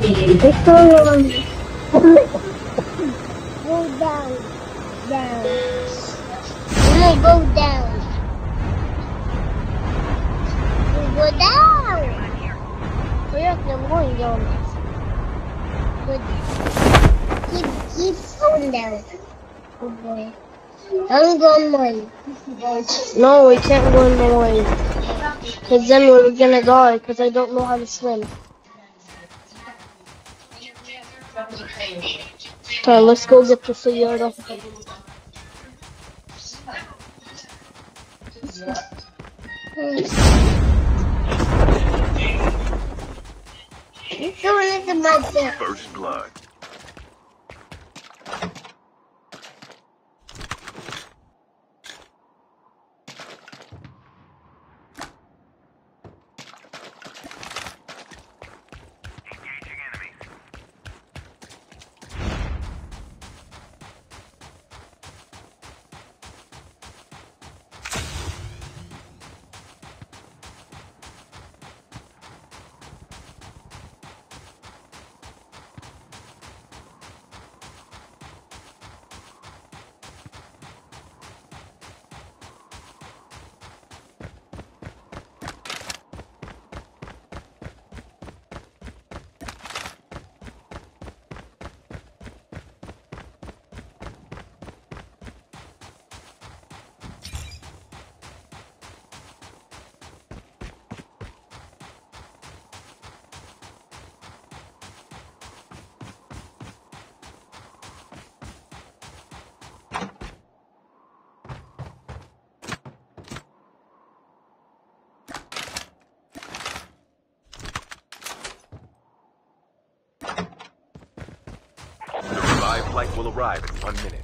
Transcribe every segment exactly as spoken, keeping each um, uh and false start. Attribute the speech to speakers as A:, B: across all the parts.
A: It's so long. Go down. Down. No, go down. Go down. Oh, yes, I'm going down. Good. Keep, keep going down. Good boy. I'm going mine. No, we can't go in the way. Because then we're gonna die, because I don't know how to swim. Okay, let's go get the Toyota.
B: First blood. Flight will arrive in one minute.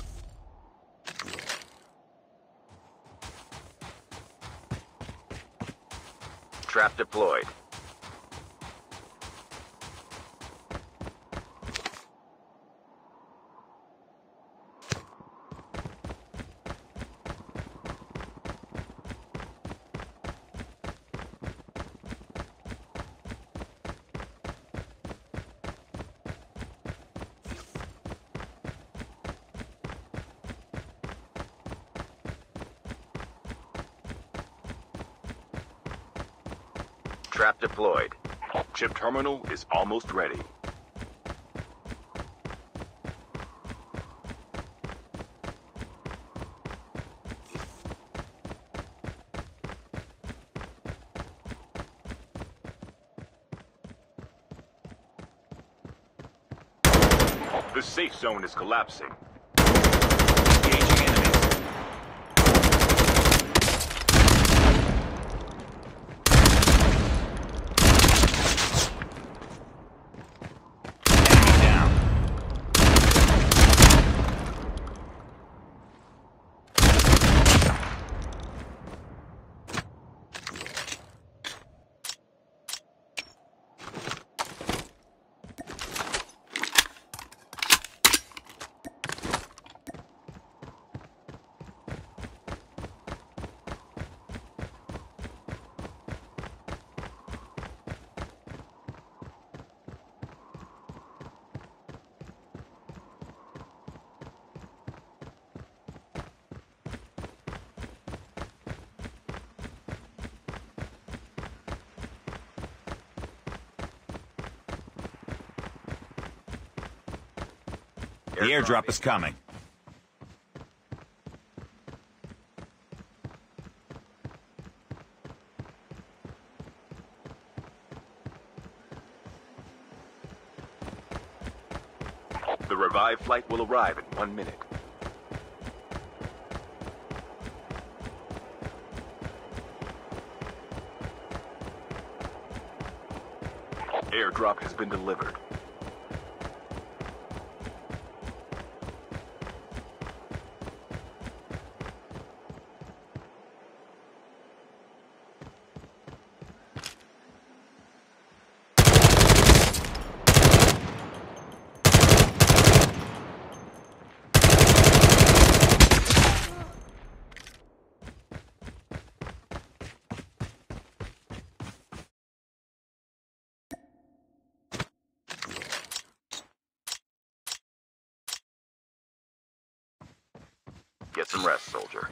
B: Trap deployed. Trap deployed. Chip terminal is almost ready. The safe zone is collapsing. Engaging enemies.
C: The airdrop is coming.
B: The revived flight will arrive in one minute. Airdrop has been delivered. Get some rest, soldier.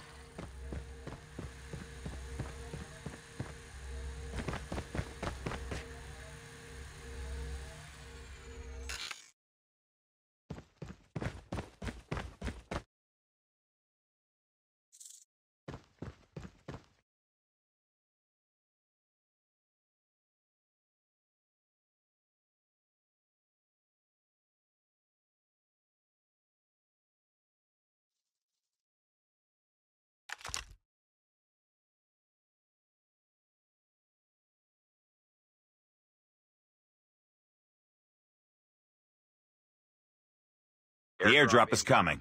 C: The airdrop is coming.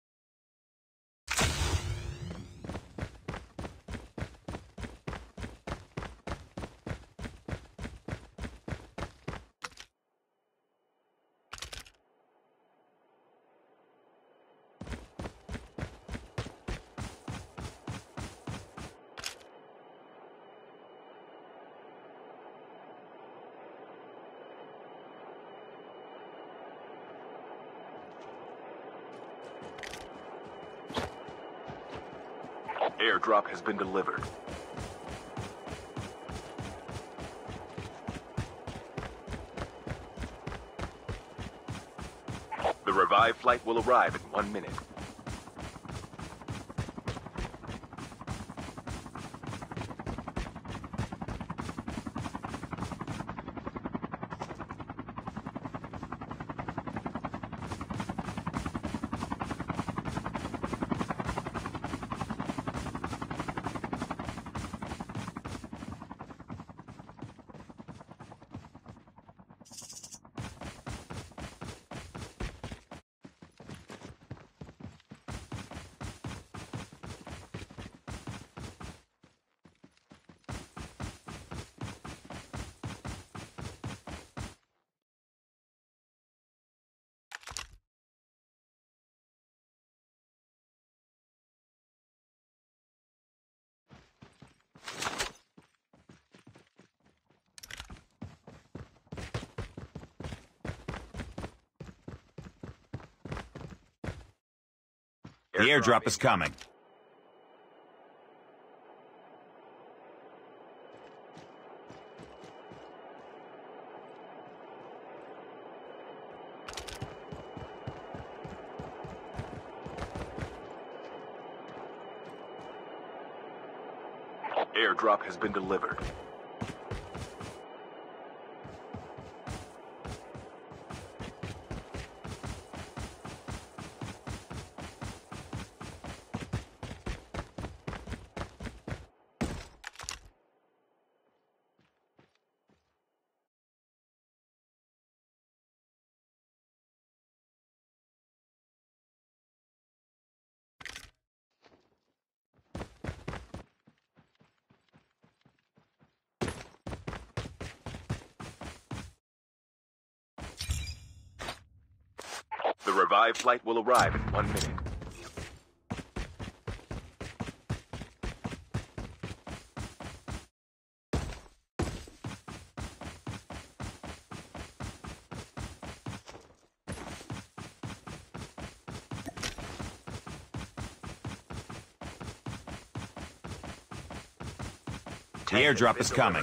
B: Airdrop has been delivered. The revived flight will arrive in one minute.
C: The airdrop is coming.
B: Airdrop has been delivered. The revived flight will arrive in one minute.
C: The airdrop is coming.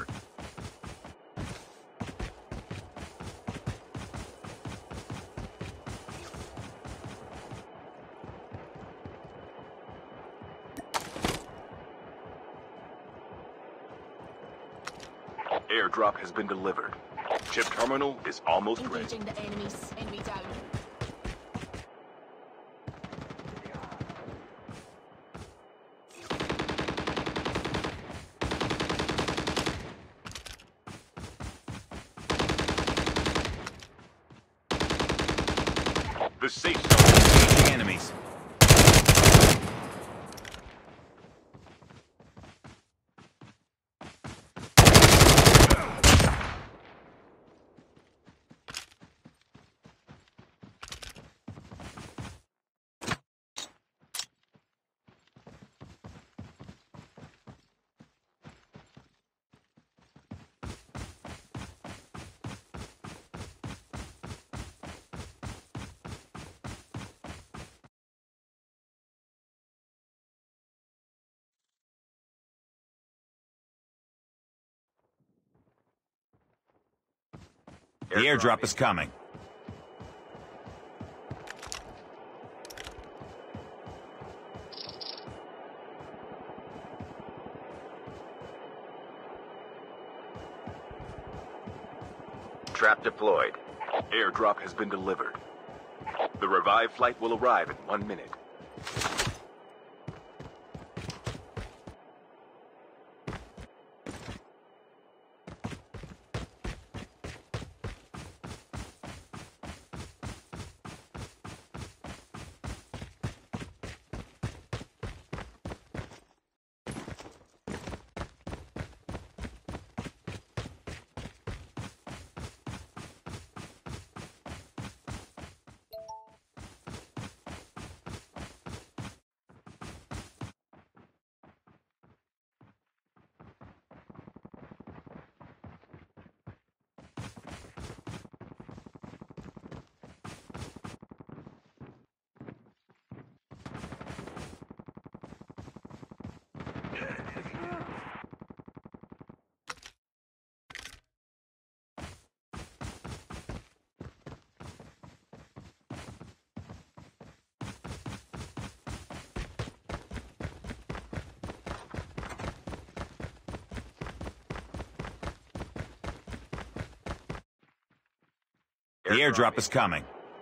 B: Airdrop has been delivered. Chip terminal is almost ready.
D: Engaging the enemies. Enemy down.
B: The safe zone.
C: Engaging enemies. The airdrop is coming.
B: Trap deployed. Airdrop has been delivered. The revived flight will arrive in one minute.
C: The airdrop is coming.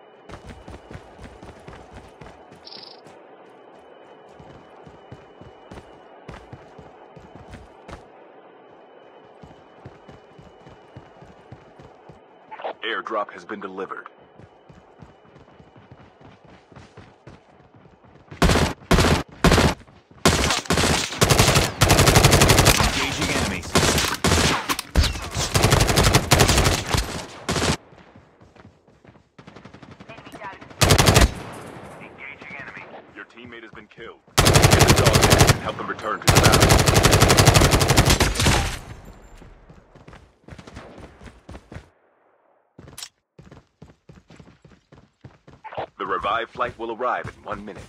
B: Airdrop has been delivered.
C: Engaging enemies.
B: Engaging enemy. Your teammate has been killed. Get the dog and help them return to the battle. The revived flight will arrive in one minute.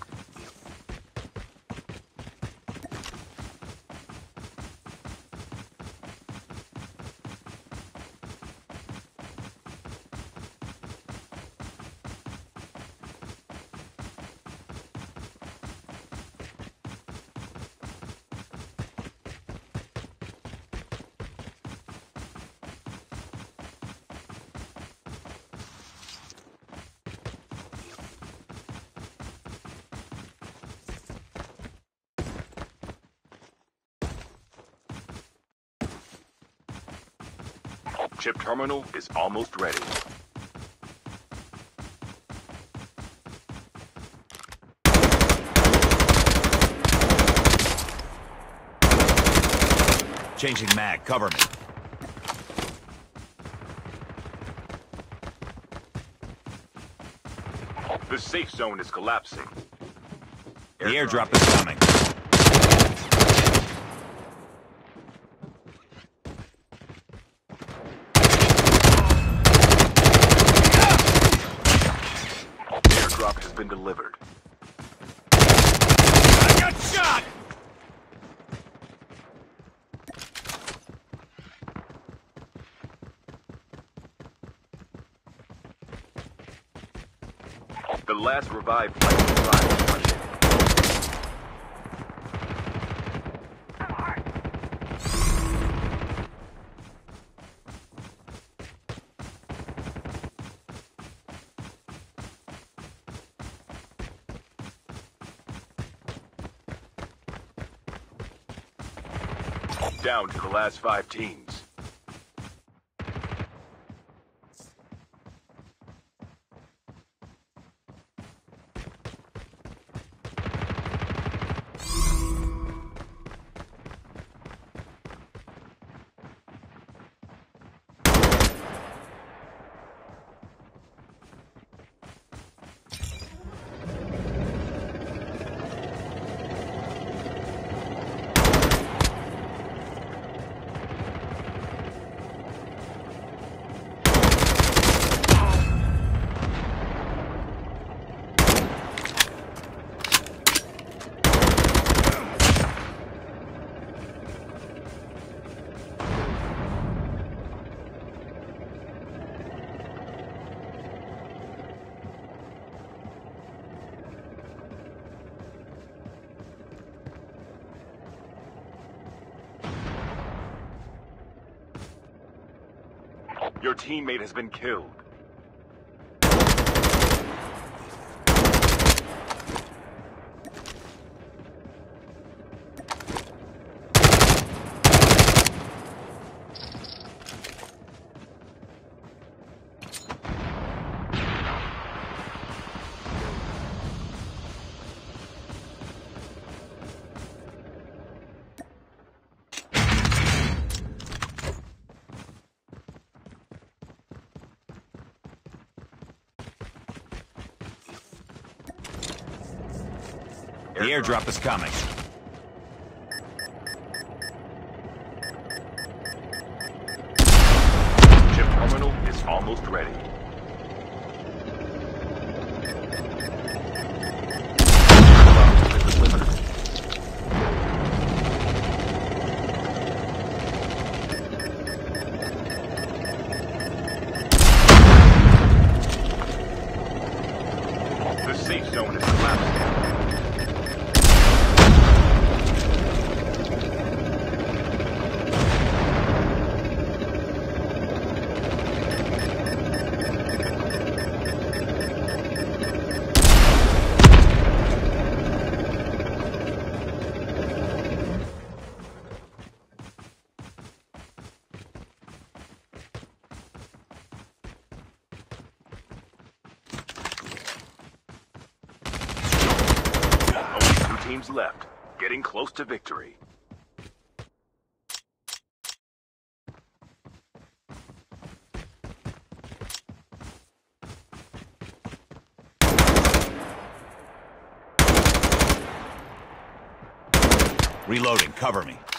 B: Chip terminal is almost ready.
C: Changing mag. Cover me.
B: The safe zone is collapsing.
C: The airdrop is coming.
B: Airdrop has been delivered.
C: I got shot!
B: The last revived flight will arrive in one minute. Down to the last five teams. Your teammate has been killed.
C: The airdrop is coming.
B: Chip terminal is almost ready. The safe zone is collapsed. Teams left, getting close to victory.
C: Reloading, cover me.